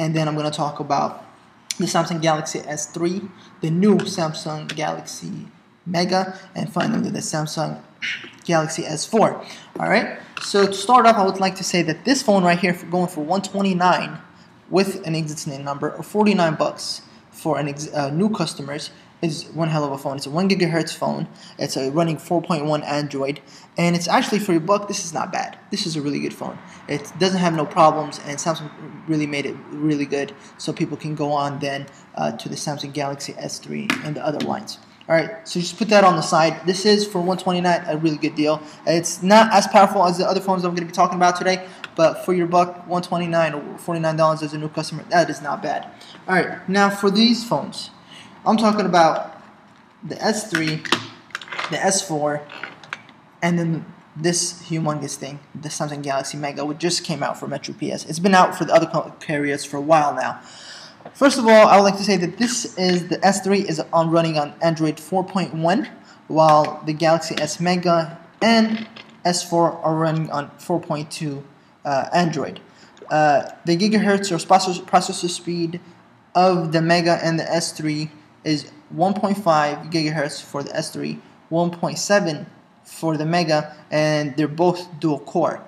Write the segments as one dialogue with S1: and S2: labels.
S1: and then I'm going to talk about the Samsung Galaxy S3, the new Samsung Galaxy Mega, and finally the Samsung Galaxy S4. Alright, so to start off, I would like to say that this phone right here, going for $129 with an existing number, or $49 for new customers, is one hell of a phone. It's a 1 GHz phone. It's a running 4.1 Android, and it's actually for your buck. This is not bad. This is a really good phone. It doesn't have no problems, and Samsung really made it really good, so people can go on then to the Samsung Galaxy S3 and the other lines. Alright, so just put that on the side. This is for $129, a really good deal. It's not as powerful as the other phones I'm going to be talking about today, but for your buck, $129 or $49 as a new customer, that is not bad. Alright, now for these phones, I'm talking about the S3, the S4, and then this humongous thing, the Samsung Galaxy Mega, which just came out for Metro PS. It's been out for the other carriers for a while now. First of all, I would like to say that the S3 is running on Android 4.1, while the Galaxy S Mega and S4 are running on 4.2 Android. The gigahertz or processor speed of the Mega and the S3 is 1.5 gigahertz for the S3, 1.7 for the Mega, and they're both dual core.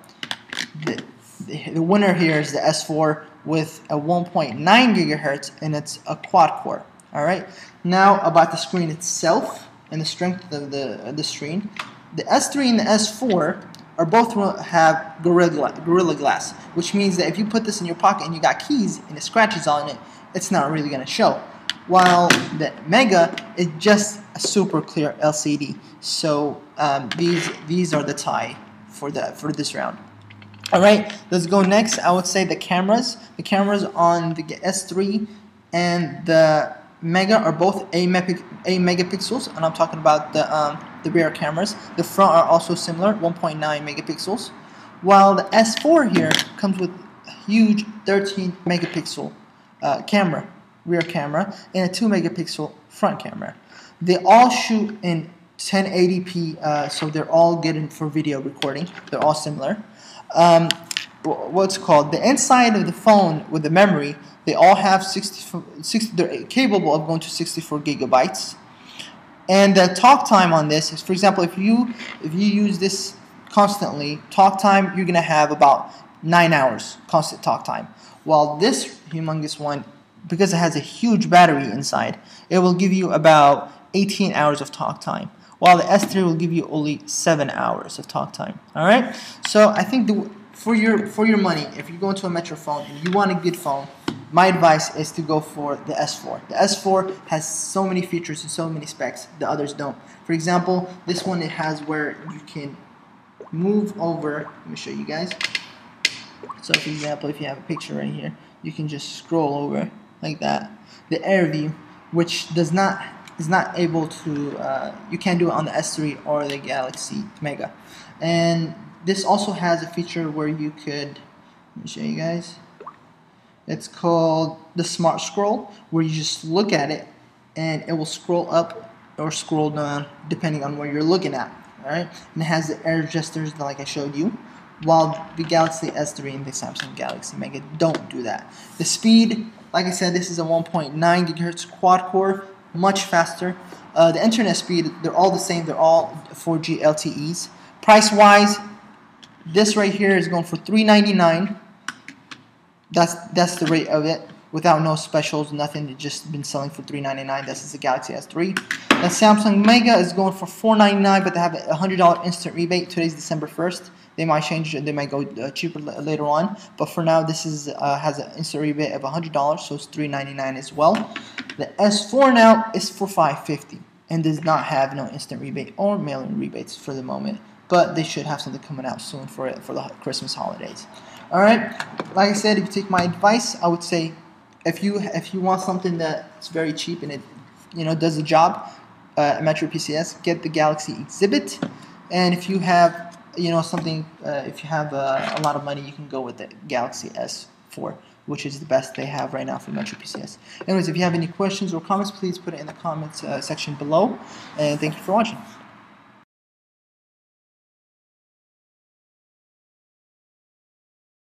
S1: The winner here is the S4 with a 1.9 gigahertz, and it's a quad core. Alright, now about the screen itself and the strength of the screen. The S3 and the S4 are both have Gorilla Glass, which means that if you put this in your pocket and you got keys and it scratches on it, it's not really going to show. While the Mega is just a super clear LCD. So these are the tie for this round. Alright, let's go next. I would say the cameras. The cameras on the S3 and the Mega are both 8 megapixels, and I'm talking about the rear cameras. The front are also similar, 1.9 megapixels. While the S4 here comes with a huge 13 megapixel rear camera, and a 2 megapixel front camera. They all shoot in 1080p, so they're all good for video recording. They're all similar. What's called the inside of the phone with the memory, they all have they're capable of going to 64 gigabytes. And the talk time on this is, for example, if you use this constantly, talk time, you're gonna have about 9 hours constant talk time. While this humongous one, because it has a huge battery inside, it will give you about 18 hours of talk time, while the S3 will give you only 7 hours of talk time. Alright, so I think for your money, if you go into a Metro phone and you want a good phone, my advice is to go for the S4. The S4 has so many features and so many specs the others don't. For example, this one, it has where you can move over. Let me show you guys. So for example, if you have a picture right here, you can just scroll over like that. The Air View, which is not able to, you can't do it on the S3 or the Galaxy Mega. And this also has a feature where you could, let me show you guys. It's called the Smart Scroll, where you just look at it and it will scroll up or scroll down depending on where you're looking at. Alright, and it has the air gestures like I showed you, while the Galaxy S3 and the Samsung Galaxy Mega don't do that. The speed, like I said, this is a 1.9 gigahertz quad core, much faster. The internet speed, they're all the same. They're all 4G LTEs. Price wise, this right here is going for $399. That's the rate of it, without no specials, nothing. It's just been selling for $399. This is the Galaxy S3. The Samsung Mega is going for $499, but they have a $100 instant rebate. Today's December 1st. They might change it. They might go cheaper later on. But for now, this is has an instant rebate of $100, so it's $399 as well. The S4 now is for $550 and does not have no instant rebate or mail-in rebates for the moment. But they should have something coming out soon for the Christmas holidays. All right. Like I said, if you take my advice, I would say if you want something that's very cheap and it does the job, Metro PCS, get the Galaxy Exhibit. And if you have something, if you have a lot of money, you can go with the Galaxy S4, which is the best they have right now for Metro PCS. Anyways, if you have any questions or comments, please put it in the comments section below. And thank you for watching.